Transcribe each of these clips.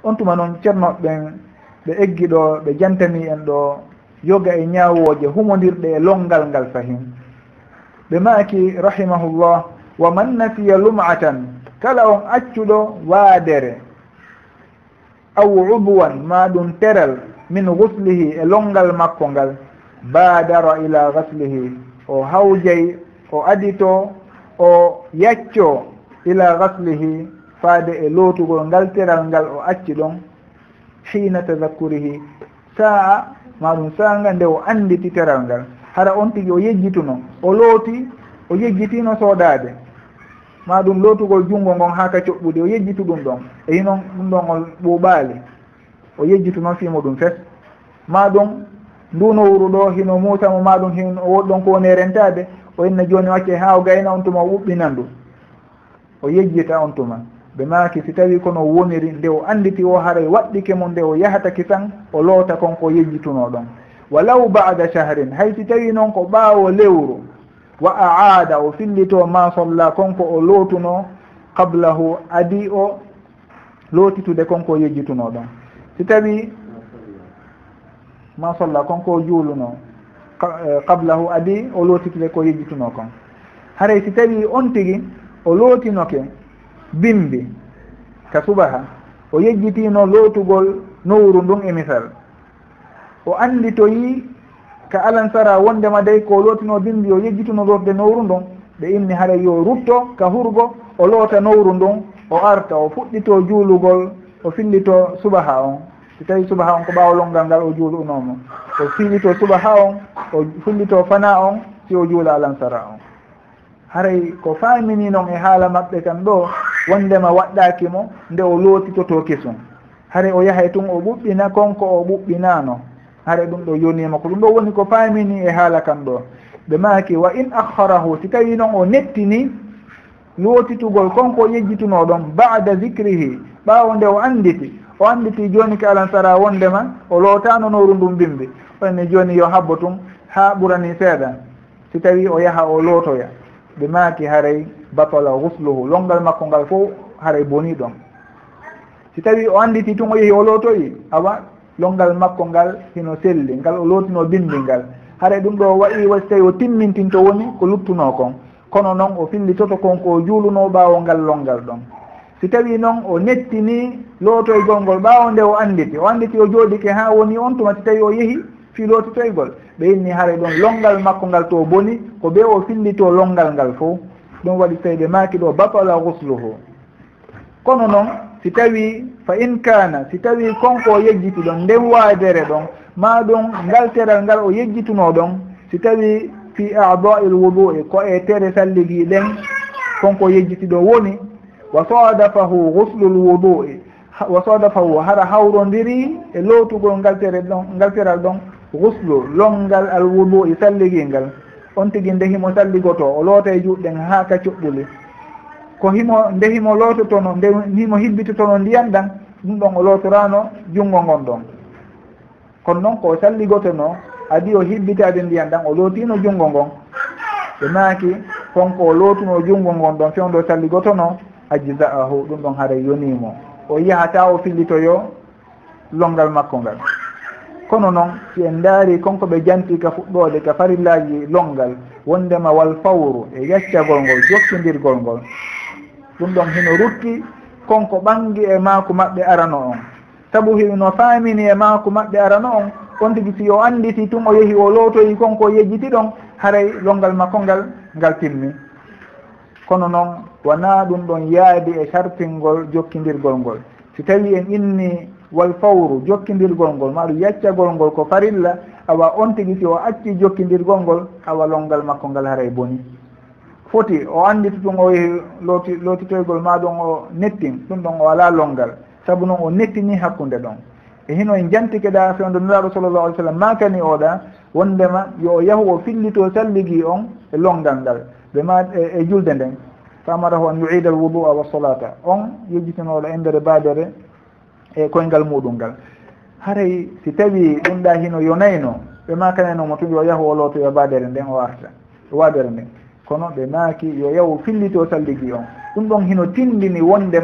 on tuma noon ceernoɓe ɓen ɓe eggi ɗo ɓe jantani en ɗo yoga e ñawoje humodirɗe e longal ngal fahin ɓe maaki rahimahullah wa man nasiya lum'atan kala on accuɗo waadere aw udwan ma ɗum teral min guslihi e longal makko ngal badara ila gaslihi o hawjay o adito o yacco ila gaslihi faade e lootugol ngal teral ngal o acci ɗon hina tadakkurihi saa maɗum sanga nde o anditi teral ngal hara on tigi o yejjituno o looti o yejjitino soodade maɗum lootugol junngo ngon ha ka coɓɓude o yejjitu ɗum ɗon e hinon ɗum ɗon o ɓuuɓaali o yejjitu noon fimo ɗum fes maɗum nduno wuro ɗo hino muusamo maɗum hin o woɗɗon ko woni rentade o inna joni wacce ha o gayna on tuma o ɓuɓɓinan ɗum o yejjita on tuma ɓe maaki si tawi kono woniri nde o anditi o haray waɗɗike mo nde o yahataki tan o loota konko yejjituno ɗon walaw bada shahrin hay si tawi noon ko ɓaawo lewru wa aada o fillito ma solla konko o lootuno qablahu adi o lootitude konko yejjituno ɗon si tawi ma solla konko juuluno qablahu adi o lootitude ko yejjituno kon haray si tawi on tigi o lootinoke bimbi ka subaha o yejjitino lootugol nowru ndun e misal o anditoyi ka alansara wondema dey ko lootino bimbi o yejjituno lootde nowru ndun ɓe inni haray yo rutto ka hurgo o loota nowru ndun o arta o fuɗɗito juulugol o fillito subaha on si tawi subaha on ko ɓaawo longal ngal o juulunomo o fillito subaha on o fullito fana on si o juula alansara on haray ko faamini noon e haala maɓɓe kan ɗo wondema waɗɗaki mo nde o lootitoto kesum haray o yahay tun o ɓuɓɓina konko o ɓuɓɓinano haray ɗum ɗo yonima ko ɗum ɗo woni ko faamini e haala kan ɗo ɓe maaki wa in akharahu si tawi noon o nettini lootitugol konko yejjituno ɗon bada zicrihi ɓaawo nde o anditi joni ka alansara wondema o lootano nowru ndum bimbi onne joni yo habbo tun ha ɓurani seeɗa si tawi o yaha o lootoya ɓe maaki haray batala gusluhu longal makko ngal fof haray boni ɗon si tawi o anditi tun o yehi o lootoyi awa longal makko ngal hino selli ngal o lootino bimbi ngal haray ɗum ɗo waɗi wasi tawi o timmintinto woni ko luttuno kon kono noon o fillitoto konko o juuluno ɓaawo ngal longal ɗon si tawi noon o nettini lootoygol ngol ɓaawo nde o anditi o jooɗike ha woni on tuma si tawi o yehi fi lootitoygol ɓe inni haray ɗon longal makko ngal to boni ko ɓe o fillito longal ngal fof ɗum waɗi tawi ɓe maaki ɗo batala gusluhu kono noon si tawi fa in kana si tawi konko o yejjiti ɗon nden waadere ɗon ma ɗum ngal teral ngal o yejjituno ɗon si tawi fi a'da'il wudu'i ko e tere salligi ɗen konko yejjiti ɗo woni wa sadafahu guslul wudu'i wa sadafahu hara hawrodiri e lootugol ngal teral ɗon guslu longal al wudu'i salligi ngal on tigi nde himo salligoto o loota e juɗɗen ha ka coɓɓuli ko nde himo loototono nde himo hibbitotono ndiyan ɗan ɗum ɗon o lootorano junngo ngon ɗon kono noon ko salligotono adi o hibbitade ndiyan ɗan o lootino junngo ngon ɓe maaki konko o lootuno junngo ngon ɗon fewndo salligotono ajza'ahu ɗum ɗon haara yonimo o yahata o fillitoyo longal makko ngal kono noon si en ndaari konko ɓe janti ka fuɗɗode ka farillaji longal wondema wal fawru e yaccagol ngol jokkindirgol ngol ɗum ɗon hino rutti konko ɓangi e maako maɓɓe arano on sabu hino faamini e maako maɓɓe arano on on tigi si o anditi tun o yehi o lootoyi konko yejjiti ɗon haray longal makko ngal timmi kono noon wona ɗum ɗon yaadi e sartingol jokkindirgol ngol si tawi en inni wal fawru jokkindirgol ngol maɗum yaccagol ngol ko farilla awa on tigi si o acci jokkindirgol ngol awa longal makko ngal haray boni foti o anditi tun o yehi lootitoygol maɗum o nettin ɗum ɗon o ala longal saabu noon o nettini hakkude ɗon e hino en jantike ɗa fewndo nuraɗo sallllahu alih w sallam makani oɗa wondema yo yahu o fillito salligi on e longal ngal ɓe ma e julde nden famarahu an yuida al wudu'a wa solata on yejjitinoɗo e nder badere e koyngal muɗum ngal haray si tawi ɗum ɗa hino yonayno ɓe makanenomo tun yo yahu o looto yo badere nden o arta wadere nden kono ɓe maaki yo yahu fillito salligi on ɗum ɗon hino tindini wondema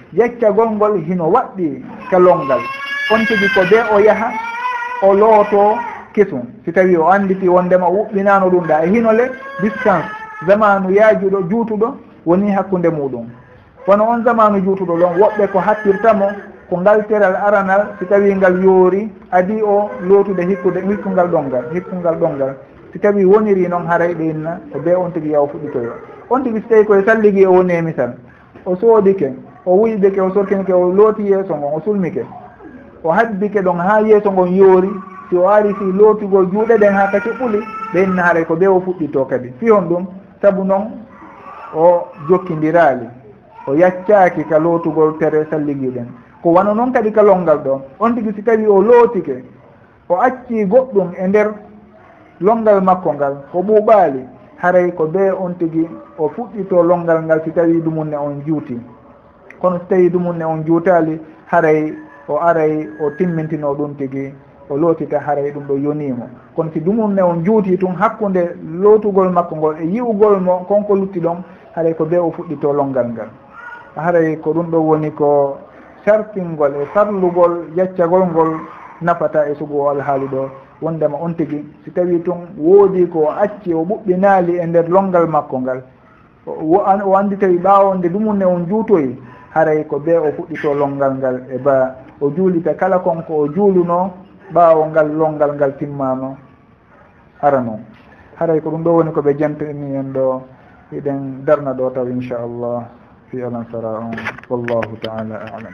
yeccagol ngol hino waɗɗi ka longal on tigi ko ɓe o yaha o looto kesum si tawi o anditi wondema wuɓɓinano ɗum ɗa e hinole distance zamanu yaajuɗo juutuɗo woni hakkude muɗum kono on zamanu juutuɗo ɗon woɓɓe ko hattirtamo ko ngal teral aranal si tawi ngal yoori adi o lootude hikkungal ɗongal si tawi woniri noon haray ɓe inna ko ɓe on tigi yaw fuɗɗitoyo on tigi so tawi koye salligi o woni e misal o soodike o wuyɓeke o sorkinike o looti yeeso ngon o sulmike o habbike ɗon ha yeeso ngon yoori si o ari fi lootugol juuɗe ɗen ha kake ɓuli ɓe inna haray ko ɓe o fuɗɗito kadi fi hon ɗum saabu noon o jokkidiraali o yaccaki ka lootugol tere salligi ɗen ko wano noon kadi ka longal ɗon on tigi si tawi o lootike o acci goɗɗum e nder longal makko ngal ko ɓuuɓaali haray ko ɓe on tigi o fuɗɗito longal ngal si tawi dumunne on juuti kono si tawi dumunne on juutaali haray o aray o timmintino ɗum tigi o lootita haray ɗum ɗo yonimo kono si dumunne on juuti tun hakkude lootugol makko ngol e yi'ugol mo konko lutti ɗon haray ko ɓe o fuɗɗito longal ngal haray ko ɗum ɗo woni ko sartingol e farlugol yaccagol ngol nafata e sugu o alhaali ɗo wondema on tigi si tawi tun woodi ko acci o ɓuɓɓinaali e nder longal makko ngal o andi tawi ɓaawo nde dumunne on juutoyi haray ko ɓe o fuɗɗito longal ngal e ba o juulita kala konko o juuluno ɓaawo ngal longal ngal timmano arano haray ko ɗum ɗo woni ko ɓe jantini en ɗo eɗen darna ɗo taw inchallah fi alansara on wallahu taala alam.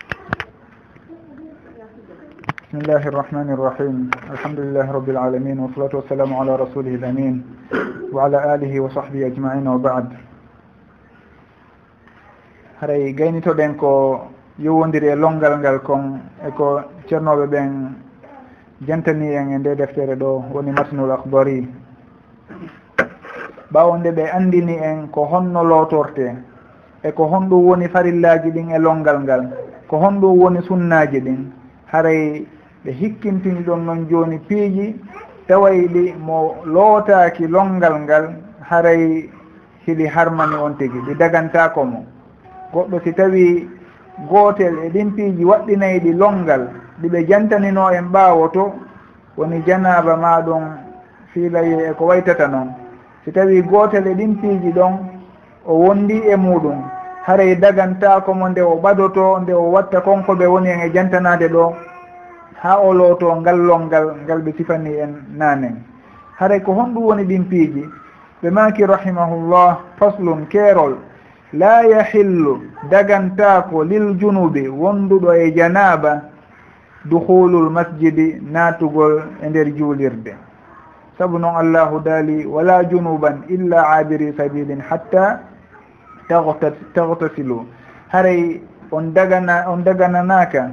Bismillahi irrahmani irrahim alhamdulillahi rabbil alamin wa salatu wassalamu ala rasulihi al-amin wa ala alihi wa sahbihi ajma'in wa ba'd. haray gaynitoɗen ko yowodiri e longal ngal kon e ko ceernoɓe ɓen jantani en e nde deftere ɗo woni matnul akhbari ɓawo nde ɓe andini en ko honno lootorte e ko honɗum woni farillaji ɗin e longal ngal ko honɗum woni sunnaji ɗin haray ɓe hikkintini ɗon noon joni piiji tawayɗi mo lootaki longal ngal haray hiɗi harmani on tigui ɗi dagantako mo goɗɗo si tawi gootel e ɗin piiji waɗɗinayɗi longal ɗiɓe jantanino en ɓaawo to woni janaba maɗum fiilaye e ko waytata noon si tawi gootel e ɗin piiji ɗon o wondi e muɗum haray dagantako mo nde o ɓadoto nde o watta konko ɓe woni en e jantanade ɗo ha o looto ngal longal ngal ɓe sifani en nanen haray ko honɗum woni ɗin piiji ɓe maki rahimahullah faslun keerol la yahillu dagantako lil junubi wonduɗo e janaba duhulul masjidi natugol e nder juulirde saabu noon allahu daali wala junuban illa abiri sabilin hatta tagtasilu haray on daginanaka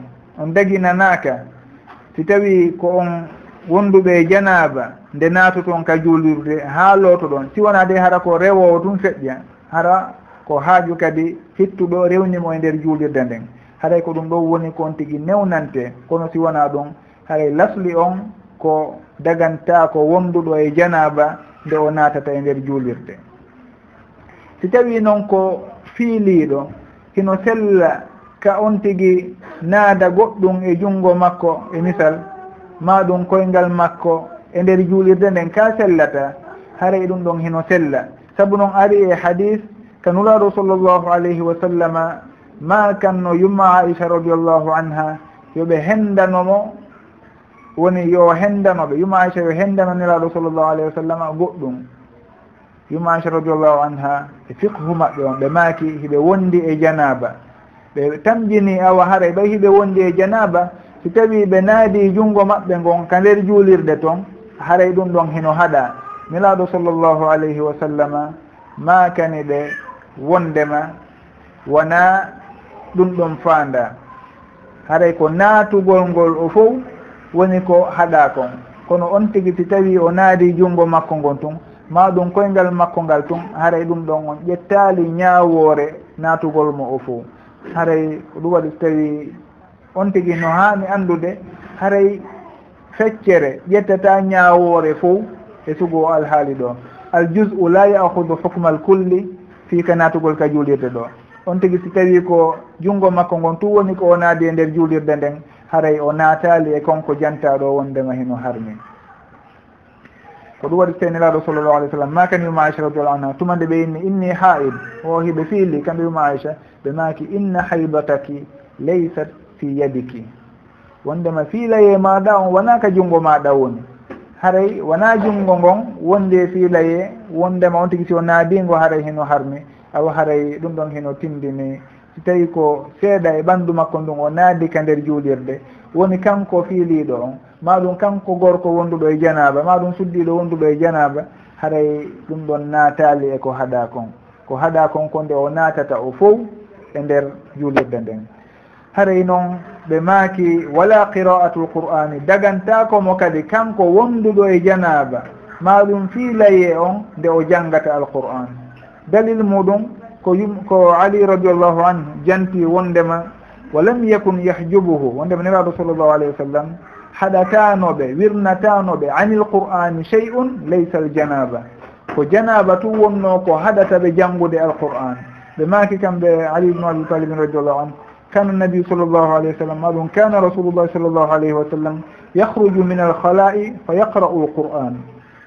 si tawi ko on wonduɓe janaba nde natuton ka juulirde ha looto ɗon si wona de hara ko rewowo tun feƴƴa hara ko haaju kadi hittuɗo rewnimo e nder juulirde nden haray ko ɗum ɗo woni kon tigui newnante kono si wona ɗum haray lasli on ko daganta ko wonduɗo e janaba nde o natata e nder juulirde si tawi noon ko fiiliɗo hino sella ka on tigui naada goɗɗum e junngo makko e misal maɗum koyngal makko e nder juulirde nden ka sellata haray ɗum ɗon hino sella saabu noon ari e hadis kanulaɗo sallllahu alayhi wa sallama ma kanno yumma aicha radiallahu anha yoɓe hendanomo woni yo hendanoɓe yumma aicha yo hendano nelaɗo sallllahu alayhi wa sallama goɗɗum yumma aicha radiallahu anha e fiqhu maɓɓe on ɓe maaki hiɓe wondi e janaba ɓe tamjini awa haray ɓay hiɓe wondi e janaba si tawi ɓe naadi junngo maɓɓe ngon ka nder juulirde toon haray ɗum ɗon hino haɗa nelaɗo sallllahu alayhi wa sallama makani ɓe wondema wona ɗum ɗon faanda haray ko naatugol ngol o fof woni ko haɗa kon kono on tigi si tawi o naadi junngo makko ngon tun ma ɗum koyngal makko ngal tun haray ɗum ɗon on ƴettali ñaawoore naatugol mo o fof haray ko ɗum waɗi so tawi on tigi no hani andude haray feccere ƴettata ñaawoore fof e sugo alhaali ɗo al juz'u la ya'khudhu hukma al kulli fi ka naatugol ka juulirde ɗo on tigi si tawi ko junngo makko ngon tu woni ko o naadi e nder juulirde nden haray o naataali e konko jantaɗo wondema heno harmi ko ɗum waɗi seynelaɗo sallllahu alih w sallam makani yuma aicha radiallahu anha tumande ɓe inni haid o hiɓe fiili kamɓe yuma aicha ɓe maaki inna haybataki laysat fi yadiki wondema fiilaye maɗa on wona ka junngo maɗa woni haray wona junngo ngon wonde fiilaye wondema on tigi si o naadingo haray heno harmi awa haray ɗum ɗon heno tindini si tawi ko seeɗa e ɓanndu makko ndun o naadi ka nder juulirde woni kanko fiiliiɗo on maɗum kanko gorko wonduɗo e janaba maɗum suddiɗo wonduɗo e janaba haray ɗum ɗon naataali e ko haɗa kon ko haɗa kon ko nde o naatata o fof e nder juulirde nden haray noon ɓe maaki wala qira'atul qur'ani dagantakomo kadi kanko wonduɗo e janaba maɗum fiilaye on nde o janngata alqur'an dalil muɗum ko ali radiallahu anhu janti wondema walam yakun yahjubuhu wondema neraɗo sallllahu alayhi wa sallam haɗatanoɓe wirnatanoɓe anil qur'ani shay'un laysa al janaba ko janaba tu wonno ko haɗataɓe janngude alqur'an ɓe maaki kamɓe ali ibnu abi talibin radiallahu anhu kana nabi sallllahu alayhi wa sallam maɗum kana rasulullahi sallllahu alayhi wa sallam yahruju min alkhala'i fa yaqra'u alqur'an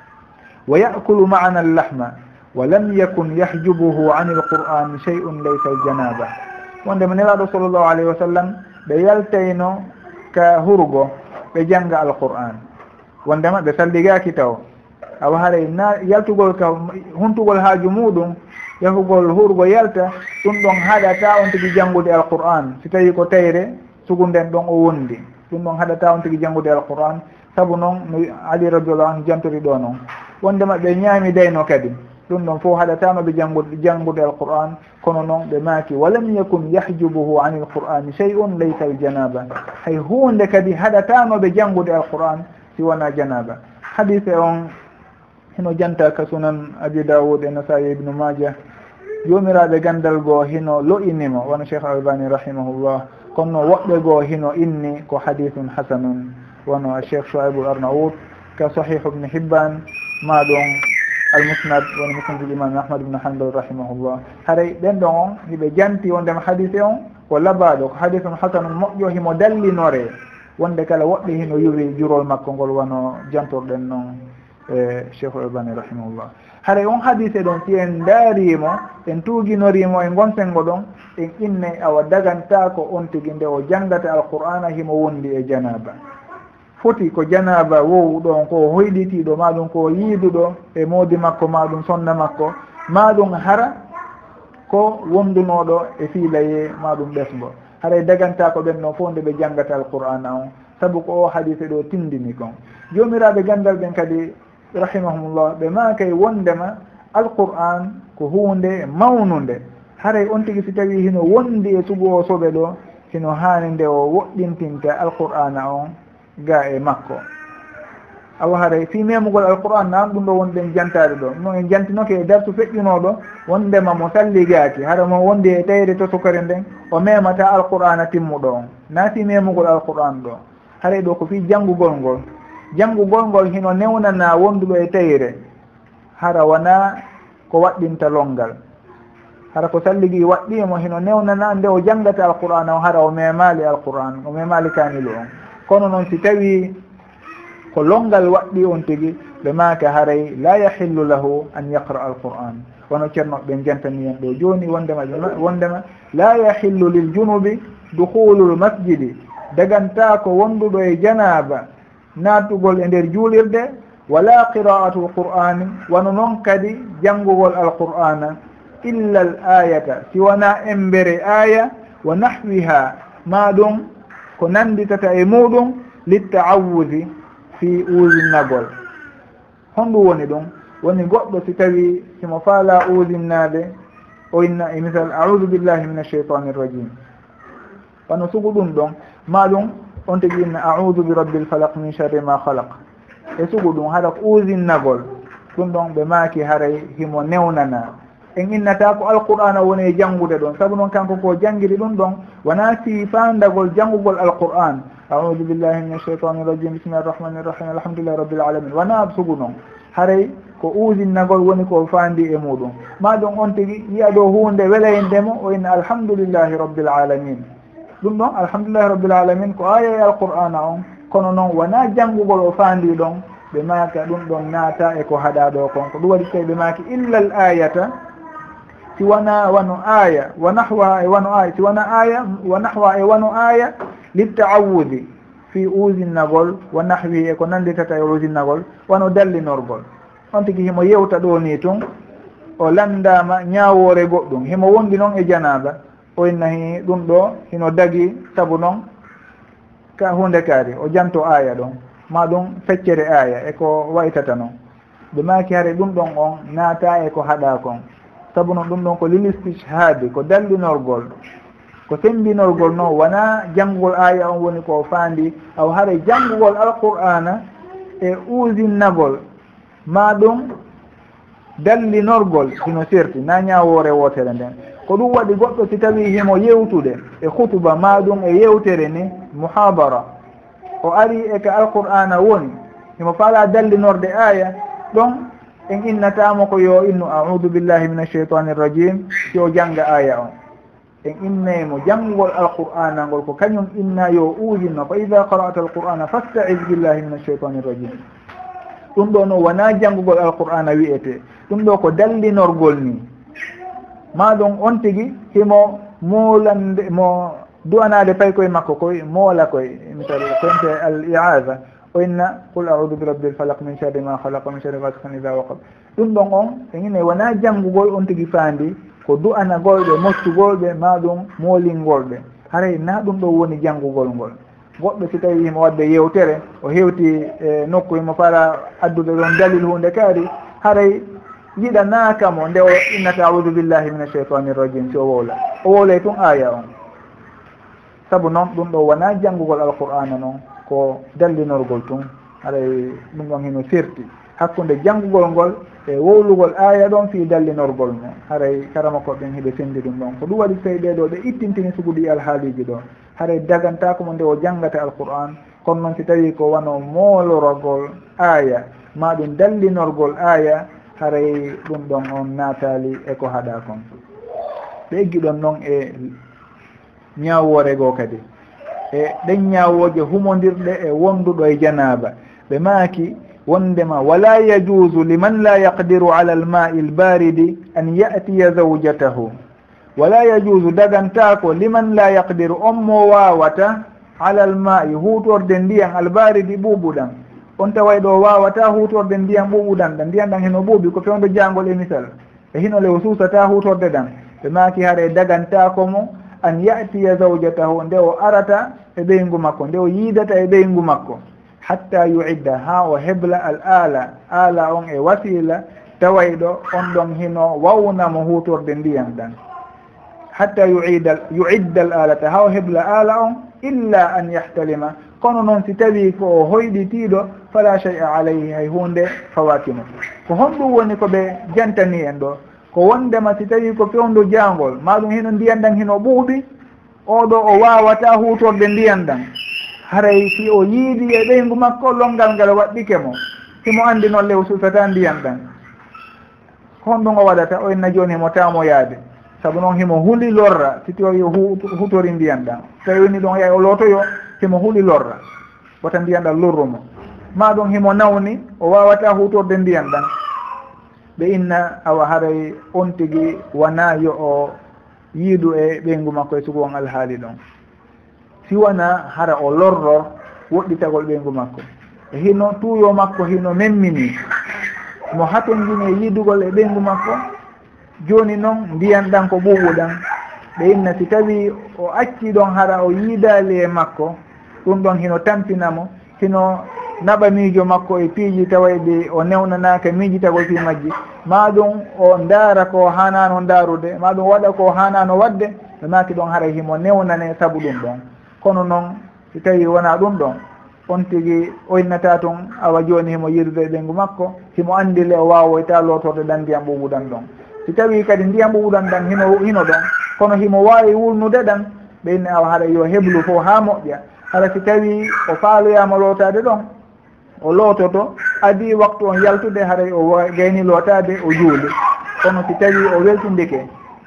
wa ya'kulu ma'ana allahma walam yakun yahjubuhu ani alqur'ani shay'un laysa aljanaba wondema nelaɗo sallllahu alayhi wa sallam ɓe yaltayno ka hurgo ɓe jannga alqur'an wondema ɓe salligaki taw awa haray na yaltugol ka huntugol haaju muɗum yahugol hurgo yalta ɗum ɗon haɗata on tigi janngude alqur'an si tawi ko tayre sugunden ɗon o wondi ɗum ɗon haɗata on tigi janngude alqur'an saabu noon no ali radiallahu anhu jantori ɗo noon wondema ɓe ñaamidayno kadi ɗum ɗon fof haɗatanoɓe janngude alqur'an kono noon ɓe maaki walam yakun yahjubuhu ani alqur'ani shay'un laysa aljanaba hay hunde kadi haɗatanoɓe janngude alqur'an si wona janaba hadise on hino janta ka sunan abi daoud e nasai ibnu majah jomiraɓe gandal goo hino lo'inimo wona cheikh albani rahimahullah kono woɓɓe goo hino inni ko hadithun hasanun wono a cheikh chouaibul arnaout ka sahih ibne hibban maɗum almusnad woni musnadul imam ahmad ibne hanbal rahimahullah haray ɓen ɗon on hiɓe janti wondema hadise on ko labaɗo ko hadithun hasanun moƴƴo himo dallinore wonde kala woɓɓe hino yuwi jurol makko ngol wono jantorɗen noon e cheikh albani rahimahullah haray on hadise ɗon si en daarimo en tuuginorimo e gonsengo ɗon en inne awa daganta ko on tigi nde o janngata alqur'ana himo wondi e janaba foti ko janaba wowɗon ko hoyɗitiɗo maɗum ko yiiduɗo e moodi makko maɗum sonna makko maɗum hara ko wondunoɗo e fiilaye maɗum ɓesgo haray daganta ko ɓen no fof nde ɓe janngata alqur'ana on saabu ko o hadise ɗo tindini kon jomiraɓe gandal ɓen kadi rahimahumullah ɓe makay wondema alqur'an ko hunde mawnude haray on tigi si tawi hino wondi e sugu o soɓe ɗo hino hani nde o woɗɗintinta alqur'ana on ga e makko awa haray fi memugol alqur'an nan ɗum ɗo wonɗen jantade ɗo no en jantinoke e dartu feƴƴunoɗo wondema mo salligaki hara mo wondi e tayre to sukare nden o memata alqur'ana timmuɗo on na fi memugol alqur'an ɗo haray ɗo ko fi janngugol ngol janngugol ngol hino newnana wonduɗo e tayre hara wona ko waɗɗinta longal hara ko salligi waɗɗimo hino newnana nde o janngata alqur'an o hara o memali alqur'an o memali kamilu on kono noon si tawi ko longal waɗɗi on tigi ɓe maaka haray la yahillu lahu an yaqra alqur'an wono ceerno ɓen jantani en ɗo joni wondema la yahillu lil junubi dukhulu l masjidi daganta ko wonduɗo e janaba naatugol e nder juulirde wala qira'atu lqur'ani wano noon kadi janngugol alqur'ana illa al ayata si wona embere aya wa nahwiha maɗum ko nanditata e muɗum littaawudi fi usinnagol honɗum woni ɗum woni goɗɗo si tawi simo faala usinnade o inna e misal audu billahi min alcheitan irrajim wano sugu ɗum ɗon maɗum on tigi inna audu bi rabbil falaq min charri ma halaq e sugu ɗum haɗa ko usinnagol ɗum ɗon ɓe maaki haray himo newnana en innata ko alqur'ana woni e janngude ɗon saabu noon kanko ko janngiri ɗum ɗon wona si fandagol janngugol alqur'an audu billahi min alcheitan irrajim bismillahi rrahmani rrahim alhamdulillahi rabbil alamin wona sugu noon haray ko usinnagol woni ko fandi e muɗum maɗum on tigui yiya ɗo hunde welayndemo o inna alhamdulillahi rabbil alamin ɗum ɗon alhamdulillahi rabbil alamin ko aya e alqur'ana on kono noon wona janngugol o fandi ɗon ɓe maka ɗum ɗon naata e ko haɗa ɗo kon ko ɗum waɗi tawi ɓe maki illa l ayata si wona wano aya wa nahwa e wano aya si wona aya wa nahwa e wano aya littaawudi fi usinnagol wa nahwi e ko nanditata e usinnagol wano dallinorgol on tigui himo yewta ɗo ni tun o landama ñawore goɗɗum himo wondi noon e janaba o innahi ɗum ɗo hino dagui saabu noon ka hunde kaari o janto aya ɗon ma ɗum feccere aya eko waytata noon ɓe maki haare ɗum ɗon on naata e ko haɗa kon saabu noon ɗum ɗon ko lilistishhadi ko dallinorgol ko sembinorgol noon wona janngugol aya on woni ko faandi aw haara janngugol alqur'ana e usinnagol ma ɗum dallinorgol hino serti na ñawore wotere nden ko ɗum waɗi goɗɗo si tawi himo yewtude e hutuba ma ɗum e yewtere ni muhabara o ari e ka alqur'ana woni himo faala dallinorde aya ɗon en innatamo ko yo innu a'udu billahi min alcheytani irrajim si o jangga aya on en innaymo janngugol alqur'ana ngol ko kañum inna yo usinno fa ida qara'ta alqur'ana fasta'iz billahi min alcheytani irrajim ɗum ɗo no wona janngugol alqur'ana wiyete ɗum ɗo ko dallinorgol ni maɗum on tigui himo molande mo du'anade pay koye makko koye moola koye misal konte al i'aza o inna qul a'udu bi rabbil falaq min sharri ma khalaqa min sharri ghasiqin idha waqab ɗum ɗon on e ine wona janngugol on tigui faandi ko du'anagolɓe moccugolɓe maɗum moolingolɓe haray na ɗum ɗo woni janngugol ngol goɗɗo si tawi himo wadde yewtere o hewti e nokku himo fara addude ɗon dalil hunde kaari haray yiɗanakamo nde o innata a'udu billahi min alcheytani irrajim si o wowlay tun aya on saabu noon ɗum ɗo wona janngugol alqur'ana noon ko dallinorgol tun haray ɗum ɗon hino firti hakkude janngugol ngol e wowlugol aya ɗon fi dallinorgol no haray karama koɓɓen hiɓe sendi ɗum ɗon ko ɗum waɗi tawi ɓeɗo ɓe ittintini suguɗi alhaaliji ɗo haray dagantako nde o janggata alqur'an kono noon si tawi ko wano moolorogol aya ma ɗum dallinorgol aya haray ɗum ɗon on naatali e ko haɗa kon ɓe eggi ɗon noon e ñawore goo kadi e ɗen ñawoje humodirɗe e wonduɗo e janaba ɓe maaki wondema wala yajuzu liman la yaqdiru ala alma'i albaridi an ya'tiya zawjatahu wala yajuzu dagantako liman la yaqdiru on mo wawata ala alma'i hutorde ndiyan albaridi ɓuɓuɗan on taway ɗo wawata hutorde ndiyan ɓuɓuɗan ɗan ndiyan ɗan heno ɓuuɓi ko fewdo jangol e misal e hino lew susata hutorde ɗan ɓe maaki haare dagantako mo an ya'tiya zawjatahu nde o arata e ɓeygu makko nde o yiidata e ɓeygu makko hatta yu'idda ha o hebla al ala on e wasila tawayɗo on ɗon hino wawnamo hutorde ndiyan ɗan hatta yu'idda al alata ha o hebla ala on illa an yahtalima kono noon si tawi ko o hoyɗitiɗo fala shay'a alayhi hay hunde fawatimo ko honɗum woni ko ɓe jantani en ɗo ko wondema si tawi ko fewndo jangol maɗum hino ndiyan ɗan hino ɓuuɓi oɗo o wawata hutorde ndiyan ɗan haray si o yiidi e ɓeygu makko longal ngal waɗɗike mo himo andi noon lew susata ndiyan ɗan honɗum o waɗata o inna joni himo tamoyade saabu noon himo huuli lorra si tawi hutori ndiyan ɗan tawi woni ɗon yay o lootoyo himo huuli lorra wota ndiyan ɗan lorrumo maɗum himo nawni o wawata hutorde ndiyan ɗan ɓe inna awa haray on tigui wona yo o yiidu e ɓeygu makko e sugu on alhaali ɗon si wona hara o lorror woɗɗitagol ɓeygu makko e hino tuuyo makko hino memmini mo hatondini e yiidugol e ɓeygu makko joni noon ndiyan ɗan ko ɓuuɓuɗan ɓe inna si tawi o acci ɗon hara o yiidali e makko ɗum ɗon hino tampinamo hino naɓa miijo makko e piiji tawayɗi o newnanaka miijitagol fi majji maɗum o ndaara ko hanano ndaarude maɗum waɗa ko hanano wadde ɓe maki ɗon haray himo newnane saabu ɗum ɗon kono noon si tawi wona ɗum ɗon on tigui o innata toon awa joni himo yirude e ɓeygu makko himo andile o wawoyta lotorde ɗan ndiyam ɓuɓuɗan ɗon si tawi kadi ndiyam ɓuɓuɗan ɗan hino ɗon kono himo wawi wulnude ɗan ɓe inni awa haɗa yo heblu fo ha moƴƴa hara si tawi o faaloyama lotade ɗon o loototo adi waktu on yaltude haray o gayni lootade o juuli kono si tawi o weltindike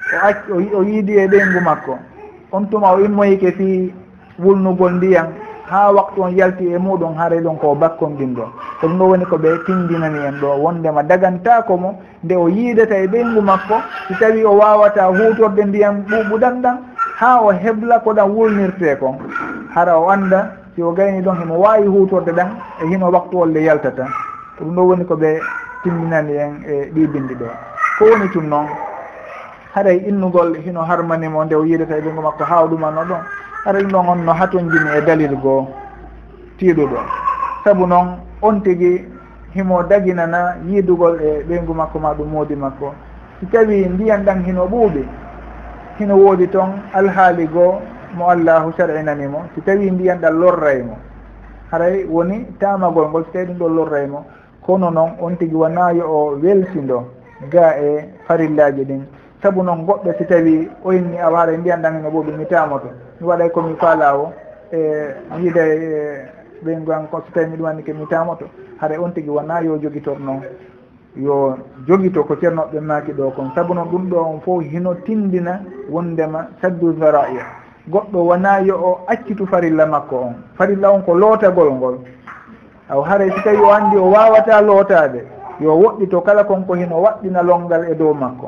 o yiidi e ɓeyngu makko on tuma o immoyike fi wulnugol ndiyan ha waktu on yalti e muɗum haray ɗon ko bakkondin ɗo ko ɗum ɗo woni ko ɓe tindinani en ɗo wondema dagantako mo nde o yiidata e ɓeyngu makko si tawi o wawata hutorde ndiyam ɓuuɓuɗan ɗan ha o hebla ko ɗan wulnirte kon hara o anda si o gayni ɗon himo wawi hutorde ɗan e hino waktu olle yaltata ko ɗum ɗo woni ko ɓe tindinani en e ɗi bindi ɗo ko woni tun noon haray innugol hino harmanimo nde o yiidata e ɓeyngu makko ha o ɗumano ɗon haray ɗum ɗon on no hatonjini e dalil goo tiiɗuɗo saabu noon on tigui himo daginana yiidugol e ɓeyngu makko ma ɗum moodi makko si tawi ndiyan ɗan hino ɓuuɓi hino woodi toon alhaali goo mo allahu sar'inanimo si tawi ndiyan ɗan lorraymo haray woni tamagol ngol si tawi ɗum ɗo lorraymo kono noon on tigui wona yo o welsindo ga e farillaji ɗin saabu noon goɗɗo si tawi o inni awa haray ndiyan ɗan hino ɓuuɓi mi tamoto mi waɗay komi faalawo e yiida e ɓeyngu an ko so tawi miɗum anndi ke mi tamoto haray on tigui wona yo jogitor noon yo jogito ko ceernoɓe maaki ɗo kon saabu noon ɗum ɗo on fof hino tindina wondema saddu zaraia goɗɗo wona yo o accitu farilla makko on farilla on ko lootagol ngol aw haray si tawi o anndi o wawata lootade yo woɗɗito kala konko hino waɗɗina longal e dow makko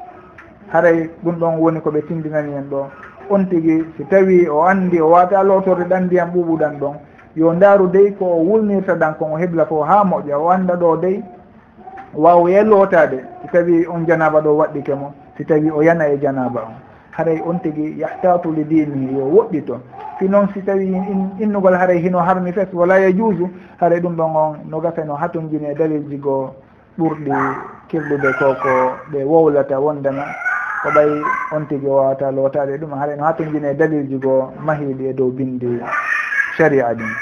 haray ɗum ɗon woni ko ɓe tindinani en ɗo on tigui si tawi o anndi o wawata lootorde ɗan ndiyam ɓuuɓuɗan ɗon yo ndaaru dey ko o wulnirta ɗan kon o hebla fof ha moƴƴa o anda ɗo dey wawoye lootade si tawi on janaba ɗo waɗɗike mo si tawi o yana e janaba on haray on tigui yahtatu li dinihi yo woɗɗito si noon si tawi innugol haray hino harmi fes wala yajuusu haray ɗum ɗon on no gasa no hatonjini e dalilji goo ɓurɗi kirɗude koko ɗe wowlata wondema ko ɓay on tigui o wawata lootade ɗum haray no hatonjini e dalilji goo mahiɗi e dow bindi sharia ɗin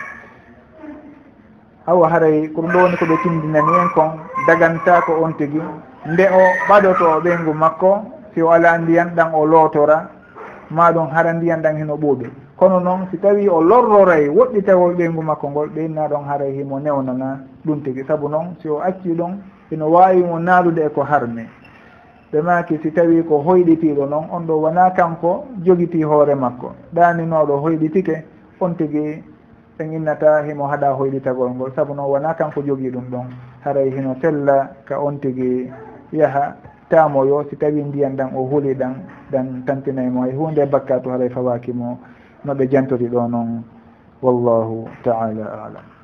awa haray ko ɗum ɗo woni koɓe tindinani en kon daganta ko on tigui nde o ɓaɗoto ɓeyngu makko si o ala ndiyan ɗan o lootora maɗum hara ndiyan ɗan hino ɓuuɓi kono noon si tawi o lorroray woɗɗitawol ɓeyngu makko ngol ɓeynna ɗon haray himo newnana ɗum tigui saabu noon si o acci ɗum ino wawimo naalude eko harmi ɓe maki si tawi ko hoyɗitiɗo noon on ɗo wona kanko jogiti hoore makko ɗaninoɗo hoyɗitike on tigui ɓen innata himo haɗa hoyɗitagol ngol saabu noon wona kanko jogui ɗum ɗon haray hino tella ka on tigui yaaha tamoyo si tawi ndiyan ɗan o huuli ɗan tantinaymo e hunde bakkatu haray fawakimo no ɓe jantori ɗo noon wallahu taala alam